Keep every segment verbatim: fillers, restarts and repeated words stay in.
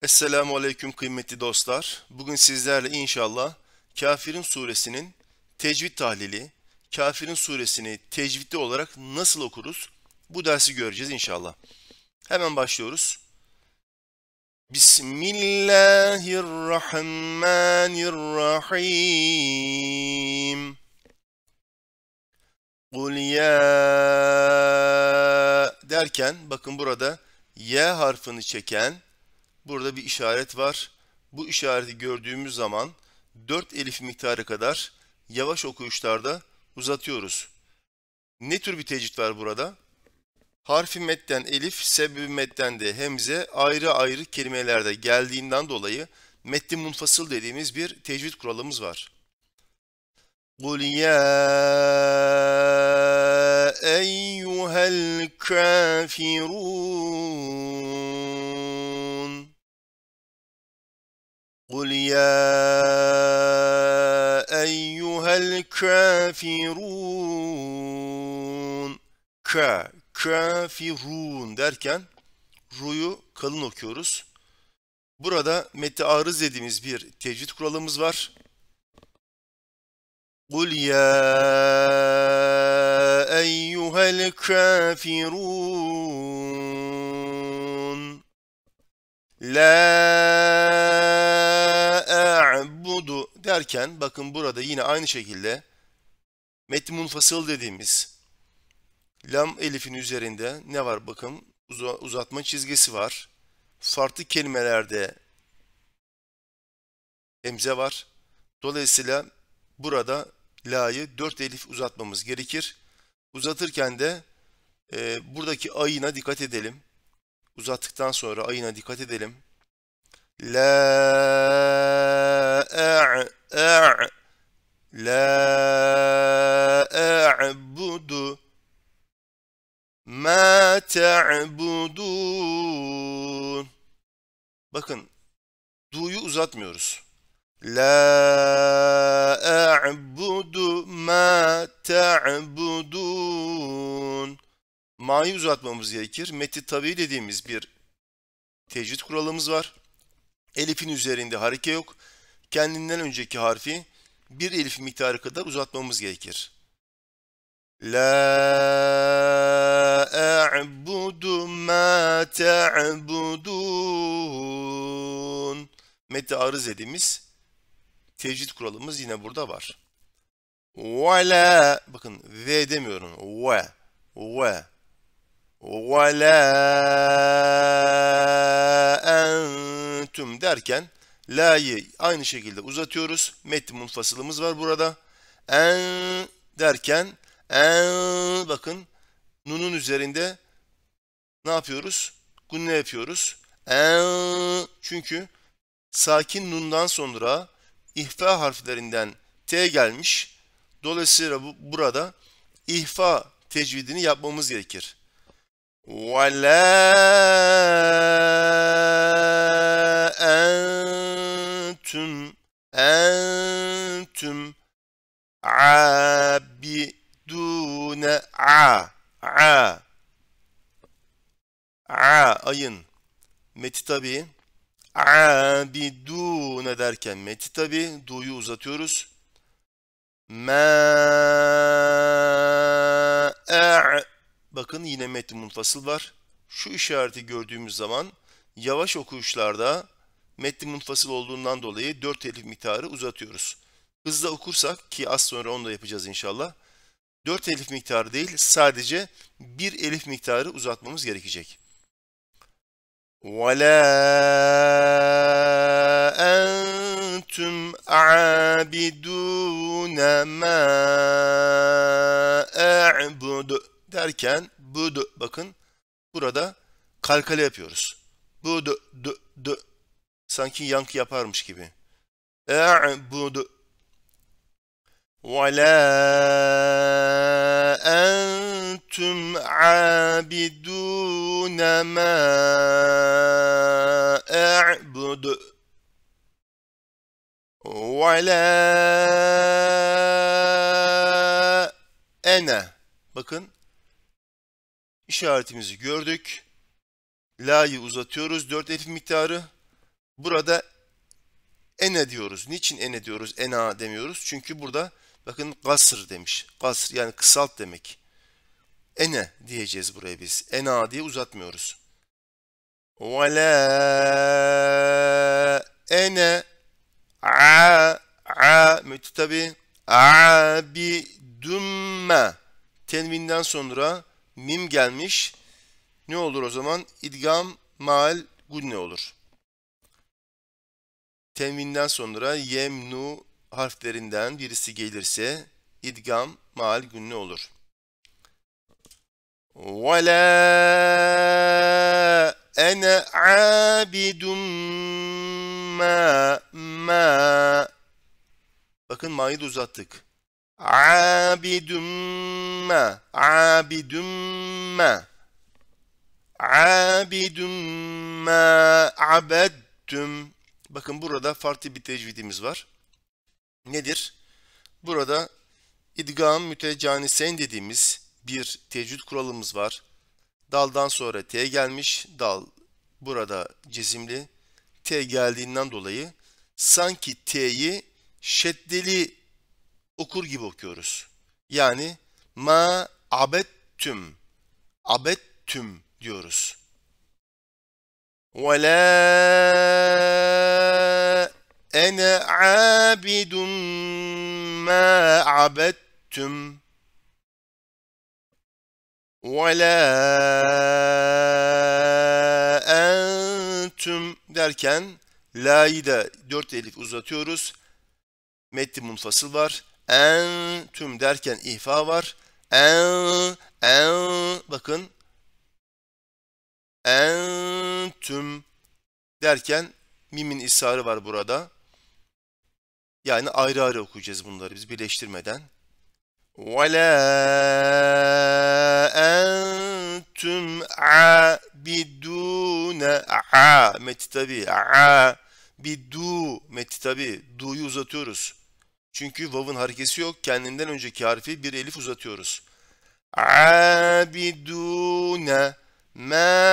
Esselamu Aleyküm kıymetli dostlar. Bugün sizlerle inşallah Kafirun suresinin tecvid tahlili, Kafirun suresini tecvidli olarak nasıl okuruz? Bu dersi göreceğiz inşallah. Hemen başlıyoruz. Bismillahirrahmanirrahim. Kul ya derken bakın burada ya harfini çeken burada bir işaret var. Bu işareti gördüğümüz zaman dört elif miktarı kadar yavaş okuyuşlarda uzatıyoruz. Ne tür bir tecvid var burada? Harfi metten elif, sebebi metten de hemze ayrı ayrı kelimelerde geldiğinden dolayı metni munfasıl dediğimiz bir tecvid kuralımız var. قُلْ يَا أَيُّهَا الْكَافِرُونَ قُلْ يَا أَيُّهَا الْكَافِرُونَ Ka, kafirun derken ru'yu kalın okuyoruz. Burada meti arız dediğimiz bir tecvid kuralımız var. قُلْ يَا أَيُّهَا الْكَافِرُونَ لَا أَعْبُدُ derken bakın burada yine aynı şekilde metni munfasıl dediğimiz lam elifin üzerinde ne var bakın uzatma çizgisi var. Farklı kelimelerde hemze var. Dolayısıyla burada la'yı dört elif uzatmamız gerekir. Uzatırken de e, buradaki ayına dikkat edelim. Uzattıktan sonra ayına dikkat edelim. La a a la a'budu ma ta'budun. Bakın du'yu uzatmıyoruz. La a'budu ma ta'budun. Ma'yı uzatmamız gerekir. Meti tabi dediğimiz bir tecvid kuralımız var. Elifin üzerinde hareke yok. Kendinden önceki harfi bir elif miktarı kadar uzatmamız gerekir. La a'budu ma ta'budun. Meti arız dediğimiz tecvid kuralımız yine burada var. Ve la bakın ve demiyorum. Ve ve ve la entum derken la'yı aynı şekilde uzatıyoruz. Metni munfasılımız var burada. En derken en bakın nunun üzerinde ne yapıyoruz? Gunne yapıyoruz. En çünkü sakin nundan sonra ihfa harflerinden T gelmiş. Dolayısıyla bu, burada ihfa tecvidini yapmamız gerekir. وَلَا أَنْتُمْ أَنْتُمْ عَابِدُونَ a a a ayın meti tabi abidune derken meti tabi du'yu uzatıyoruz. Ma a bakın yine metni munfasıl var. Şu işareti gördüğümüz zaman yavaş okuyuşlarda metni munfasıl olduğundan dolayı dört elif miktarı uzatıyoruz. Hızla okursak ki az sonra onu da yapacağız inşallah. dört elif miktarı değil sadece bir elif miktarı uzatmamız gerekecek. وَلَا أَنْتُمْ عَابِدُونَ مَا أَعْبُدُ derken budu bakın burada kalkale yapıyoruz. Budu du du sanki yankı yaparmış gibi. A'budu وَلَا أَنْتُمْ عَابِدُونَ مَا أَعْبُدُ وَلَا أَنَا bakın işaretimizi gördük. La'yı uzatıyoruz. dört elif miktarı. Burada ene diyoruz. Niçin ene diyoruz? Ena demiyoruz. Çünkü burada bakın gasr demiş. Gasr yani kısalt demek. Ene diyeceğiz buraya biz. Ena diye uzatmıyoruz. Ve la ene a a tabi abidümme tenvinden sonra mim gelmiş. Ne olur o zaman? İdgam mal gunne olur. Tenvinden sonra yem, nu harflerinden birisi gelirse idgam mal gunne olur. Ve la ene abidun ma ma. Bakın ma'yı da uzattık. Abidun ma abidun ma abidun ma abeddüm. Bakın burada farklı bir tecvidimiz var. Nedir? Burada idgam mütecanisen dediğimiz bir tecvid kuralımız var. Daldan sonra T gelmiş. Dal burada cezimli. T geldiğinden dolayı sanki T'yi şeddeli okur gibi okuyoruz. Yani ma abettüm. Abettüm diyoruz. Ve la ene abidun ma abettüm. Ve la entüm derken la'yı da dört elif uzatıyoruz. Meddi munfasıl var. Entüm derken ihfa var. En, en, bakın. Entüm derken mimin isarı var burada. Yani ayrı ayrı okuyacağız bunları biz birleştirmeden. Ve la entüm abidune a meti tabi a bidu meti tabi du'yu uzatıyoruz. Çünkü vav'ın harekesi yok. Kendinden önceki harfi bir elif uzatıyoruz. Abidune ma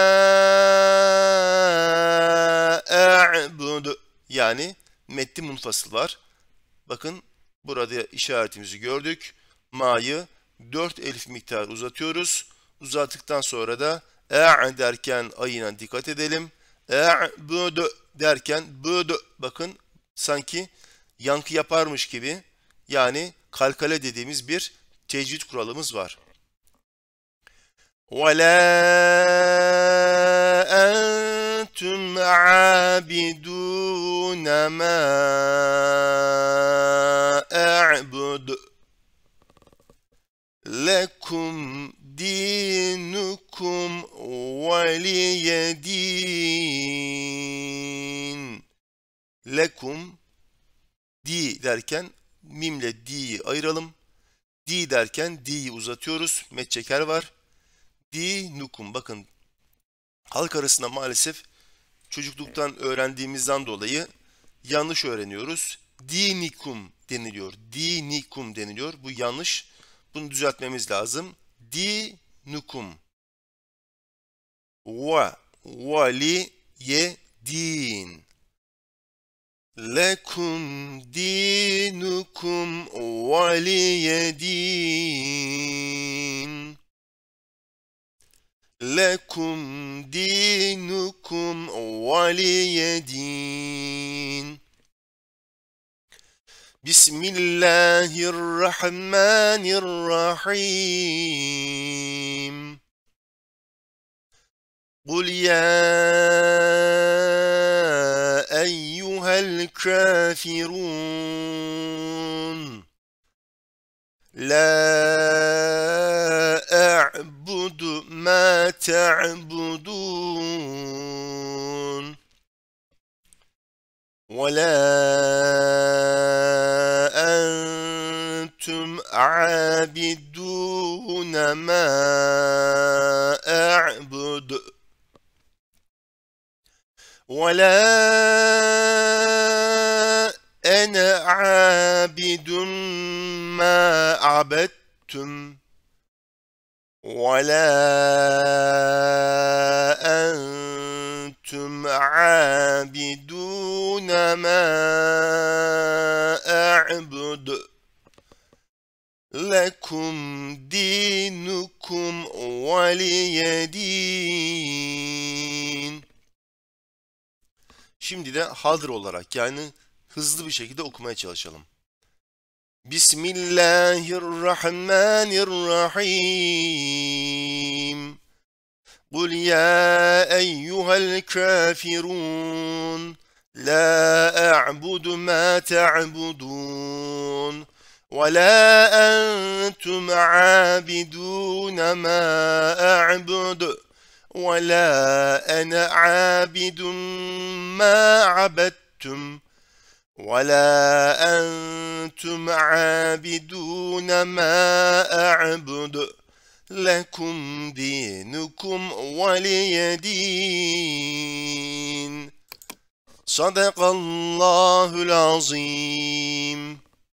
a'budu. Yani metti munfasıl var. Bakın burada işaretimizi gördük. Ma'yı dört elif miktar uzatıyoruz. Uzattıktan sonra da a derken ayına dikkat edelim. A'budu derken budu. Bakın sanki yankı yaparmış gibi yani kalkale dediğimiz bir tecvid kuralımız var. وَلَا أَنْتُمْ عَابِدُونَ مَا أَعْبُدُ لَكُمْ دِينُكُمْ وَلِيَ دِينٍ. Lekum di derken mimle di'yi ayıralım. Di derken di'yi uzatıyoruz. Metçeker var. Dinukum. Bakın halk arasında maalesef çocukluktan öğrendiğimizden dolayı yanlış öğreniyoruz. Dinikum deniliyor. Dinikum deniliyor. Bu yanlış. Bunu düzeltmemiz lazım. Dinukum. Ve valiye din. Lekum dinukum valiye din. Lekum dinukum valiye din. Bismillahirrahmanirrahim. Kul ya eyyuhel kafirun. La a'budu ma ta'budun. Ve la entum a'bidun ma a'budu. Ve la ene abidun ma abettum. Ve la entum عابدون ما أعبد لكم دينكم ولي دين. Şimdi de hazır olarak, yani hızlı bir şekilde okumaya çalışalım. Bismillahirrahmanirrahim. Kul ya eyyuhel kafirun la a'budu ma ta'budun ve la entum abidun ma a'budu ve la ene abidun ma abettum ve la entum abidun ma a'budu lekum dinukum veliye din. Sadakallahul azim.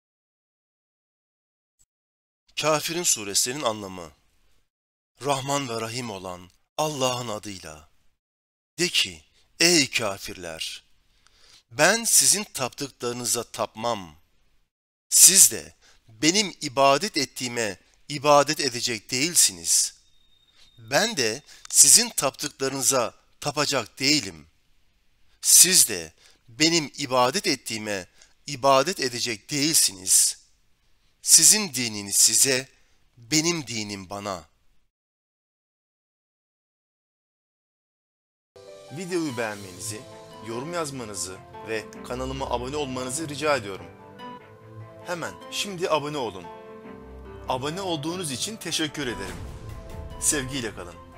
Kafirin suresinin anlamı. Rahman ve Rahim olan Allah'ın adıyla. De ki, ey kafirler! Ben sizin taptıklarınıza tapmam. Siz de benim ibadet ettiğime ibadet edecek değilsiniz. Ben de sizin taptıklarınıza tapacak değilim. Siz de benim ibadet ettiğime ibadet edecek değilsiniz. Sizin dininiz size, benim dinim bana. Videoyu beğenmenizi, yorum yazmanızı ve kanalıma abone olmanızı rica ediyorum. Hemen şimdi abone olun. Abone olduğunuz için teşekkür ederim. Sevgiyle kalın.